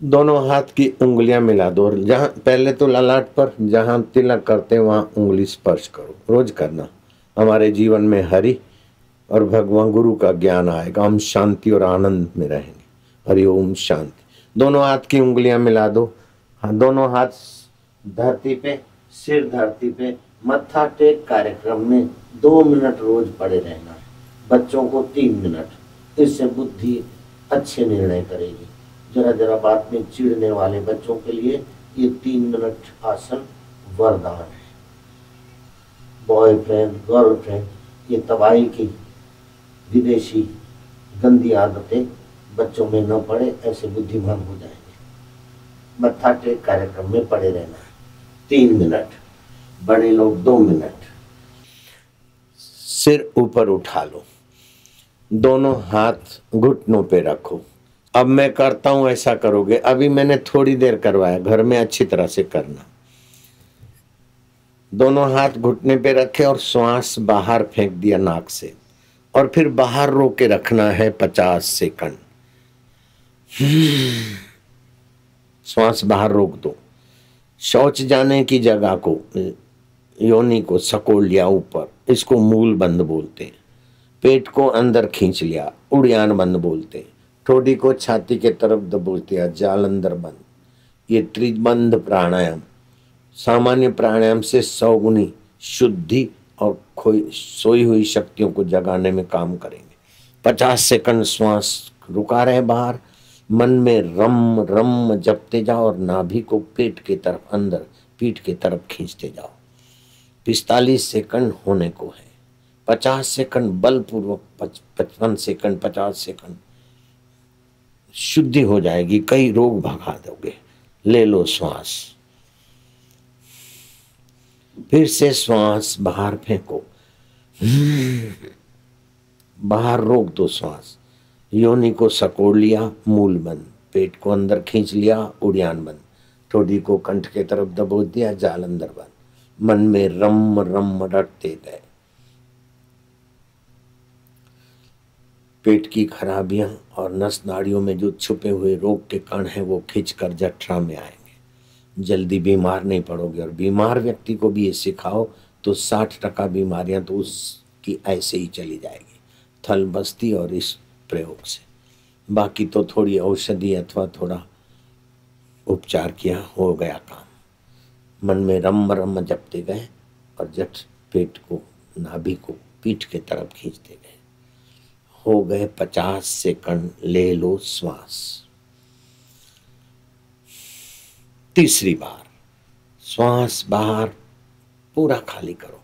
दोनों हाथ की उंगलियां मिला दो और जहां पहले तो ललाट पर जहां तिलक करते वहां उंगली स्पर्श करो, रोज करना। हमारे जीवन में हरि और भगवान गुरु का ज्ञान आएगा, हम शांति और आनंद में रहेंगे। हरि ओम शांति। दोनों हाथ की उंगलियां मिला दो। हाँ, दोनों हाथ धरती पे, सिर धरती पे, मत्था टेक कार्यक्रम में 2 मिनट रोज पड़े रहना है। बच्चों को 3 मिनट, इससे बुद्धि अच्छे निर्णय करेगी। जरा जरा बात में चिढ़ने वाले बच्चों के लिए ये 3 मिनट आसन वरदान है। बॉयफ्रेंड, गर्लफ्रेंड, ये तबाही की विदेशी गंदी आदतें बच्चों में न पड़े, ऐसे बुद्धिमान हो जाएंगे। मत्था टेक कार्यक्रम में पड़े रहना है 3 मिनट, बड़े लोग 2 मिनट। सिर ऊपर उठा लो, दोनों हाथ घुटनों पे रखो। अब मैं करता हूं, ऐसा करोगे। अभी मैंने थोड़ी देर करवाया, घर में अच्छी तरह से करना। दोनों हाथ घुटने पे रखे और श्वास बाहर फेंक दिया नाक से, और फिर बाहर रोक के रखना है 50 सेकंड। श्वास बाहर रोक दो। शौच जाने की जगह को, योनि को सकोड़ लिया ऊपर, इसको मूल बंद बोलते हैं। पेट को अंदर खींच लिया, उड़ियान बंद बोलते हैं। ठोडी को छाती के तरफ दबोच दिया, जालंधर बंद। ये त्रिबंध प्राणायाम सामान्य प्राणायाम से 100 गुनी शुद्धि और सोई हुई शक्तियों को जगाने में काम करेंगे। 50 सेकंड श्वास रुका रहे बाहर, मन में रम रम जपते जाओ और नाभि को पेट के तरफ, अंदर पीठ के तरफ खींचते जाओ। 45 सेकंड होने को है। 50 सेकंड बलपूर्वक, 55 सेकंड, 50 सेकंड, शुद्धि हो जाएगी, कई रोग भगा दोगे। ले लो श्वास, फिर से श्वास बाहर फेंको, बाहर रोक दो श्वास। योनि को सकोड़ लिया, मूल बंद। पेट को अंदर खींच लिया, उड़ियान बंद। ठोडी को कंठ के तरफ दबोच दिया, जालंधर बंद। मन में रम रम रटते गए। पेट की खराबियां और नस नाड़ियों में जो छुपे हुए रोग के कण हैं वो खींचकर जठरा में आएंगे। जल्दी बीमार नहीं पड़ोगे। और बीमार व्यक्ति को भी ये सिखाओ तो 60% बीमारियां तो उसकी ऐसे ही चली जाएगी, थल बस्ती और इस प्रयोग से। बाकी तो थोड़ी औषधि अथवा थोड़ा उपचार किया, हो गया काम। मन में रम रम जपते गए और जट पेट को, नाभि को पीठ के तरफ खींचते गए। हो गए 50 सेकंड। ले लो श्वास। तीसरी बार श्वास बाहर पूरा खाली करो,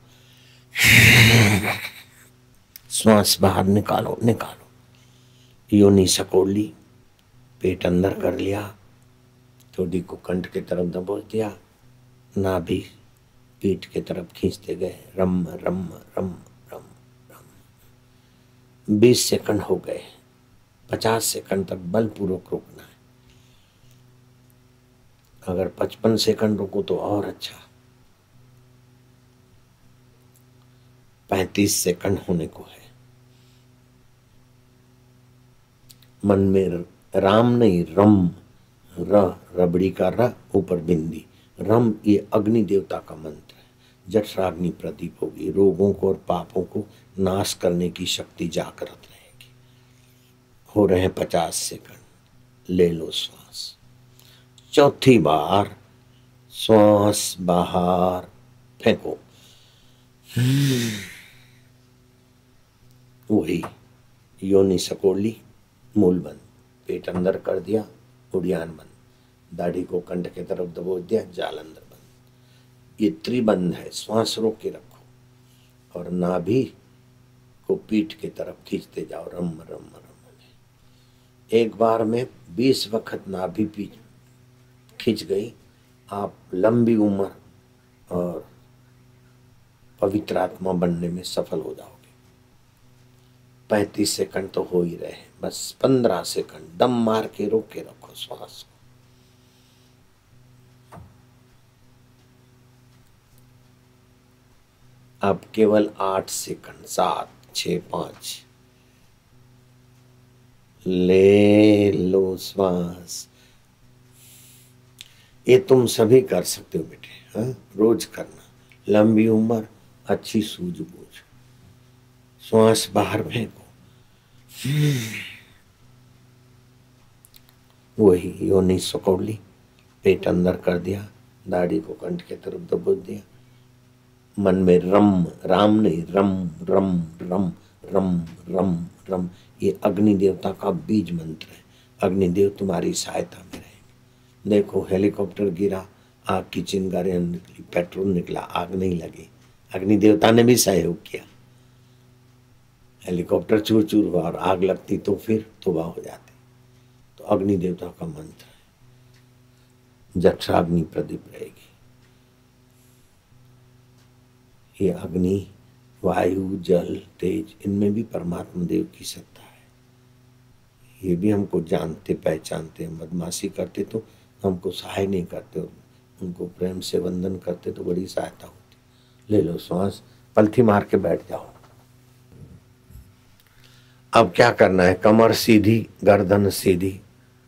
श्वास बाहर निकालो निकालो। योनि सकोड़ ली, पेट अंदर कर लिया, ठोडी को कंठ के तरफ दबोच दिया, नाभि पीठ के तरफ खींचते गए। रम रम रम रम रम। 20 सेकंड हो गए। 50 सेकंड तक बलपूर्वक रोकना है। अगर 55 सेकंड रुको तो और अच्छा। 35 सेकंड होने को है। मन में राम नहीं, रम, रबड़ी का र, ऊपर बिंदी, रम, ये अग्नि देवता का मंत्र है। जठराग्नि प्रदीप होगी। रोगों को और पापों को नाश करने की शक्ति जागृत रहेगी। हो रहे हैं 50 सेकंड। ले लो श्वास। चौथी बार श्वास बाहर फेंको। वही योनि सकोड़ ली, मूल बंद। पेट अंदर कर दिया, उड़ियान बंद। दाढ़ी को कंठ के तरफ दबोच दिया, जालंधर बंद। ये त्रिबंध है। श्वास रोक के रखो और नाभि को पीठ के तरफ खींचते जाओ। रम रम रम। एक बार में 20 वक्त नाभि पीठ खींच गई, आप लंबी उम्र और पवित्र आत्मा बनने में सफल हो जाओगे। 35 सेकंड तो हो ही रहे, बस 15 सेकंड दम मार के रोक के रखो श्वास को। अब केवल 8 सेकंड। 7 6 5। ले लो श्वास। ये तुम सभी कर सकते हो बेटे, हाँ रोज करना। लंबी उम्र, अच्छी सूझबूझ। श्वास बाहर फेंको, वही योनि सुकोड़ ली, पेट अंदर कर दिया, दाढ़ी को कंठ के तरफ दबोच दिया। मन में रम, राम नहीं, रम रम रम रम रम रम, ये अग्नि देवता का बीज मंत्र है। अग्निदेव तुम्हारी सहायता में रहेंगे। देखो हेलीकॉप्टर गिरा, आग की चिंगारियां निकली, पेट्रोल निकला, आग नहीं लगी, अग्नि देवता ने भी सहयोग किया। हेलीकॉप्टर चूर चूर हुआ और आग लगती तो फिर तबाह हो जाती। तो अग्नि देवता का मंत्र है, जठराग्नि प्रदीप रहेगी। ये अग्नि, वायु, जल, तेज, इनमें भी परमात्मा देव की सत्ता है। ये भी हमको जानते पहचानते, बदमाशी करते तो हमको सहाय नहीं करते, उनको प्रेम से वंदन करते तो बड़ी सहायता होती। ले लो श्वास, पलथी मार के बैठ जाओ। अब क्या करना है? कमर सीधी, गर्दन सीधी।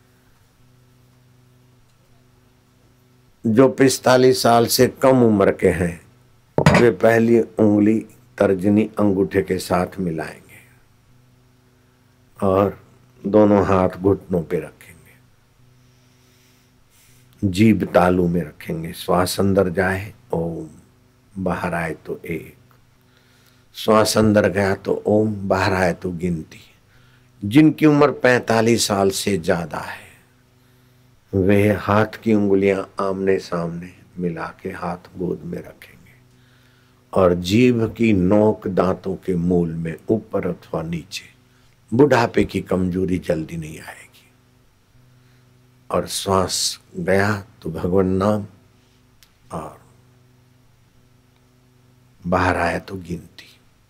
जो 45 साल से कम उम्र के हैं वे पहली उंगली तर्जनी अंगूठे के साथ मिलाएंगे और दोनों हाथ घुटनों पे रखेंगे, जीभ तालू में रखेंगे। श्वास अंदर जाए ओम, बाहर आए तो 1, श्वास अंदर गया तो ओम, बाहर आए तो गिनती। जिनकी उम्र 45 साल से ज्यादा है वे हाथ की उंगलियां आमने सामने मिला के हाथ गोद में रखेंगे और जीभ की नोक दांतों के मूल में ऊपर अथवा नीचे। बुढ़ापे की कमजोरी जल्दी नहीं आएगी। और श्वास गया तो भगवान नाम और बाहर आया तो गिनती।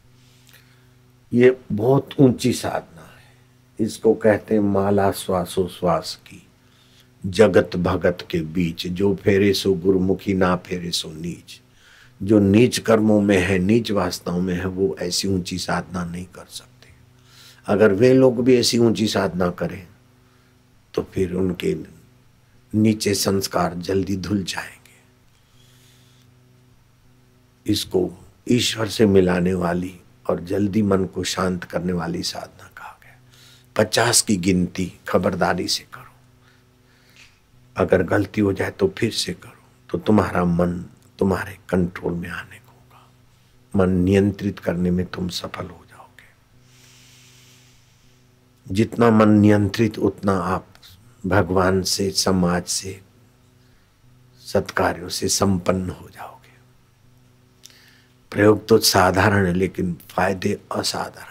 ये बहुत ऊंची साधना है। इसको कहते हैं माला श्वासोश्वास की। जगत भगत के बीच जो फेरे सो गुरुमुखी, ना फेरे सो नीच। जो नीच कर्मों में है, नीच वासनाओं में है, वो ऐसी ऊंची साधना नहीं कर सकते। अगर वे लोग भी ऐसी ऊंची साधना करें तो फिर उनके नीचे संस्कार जल्दी धुल जाएंगे। इसको ईश्वर से मिलाने वाली और जल्दी मन को शांत करने वाली साधना कहा गया। 50 की गिनती खबरदारी से करो। अगर गलती हो जाए तो फिर से करो, तो तुम्हारा मन तुम्हारे कंट्रोल में आने को होगा। मन नियंत्रित करने में तुम सफल हो जाओगे। जितना मन नियंत्रित उतना आप भगवान से, समाज से, सत्कार्यों से संपन्न हो जाओगे। प्रयोग तो साधारण है लेकिन फायदे असाधारण।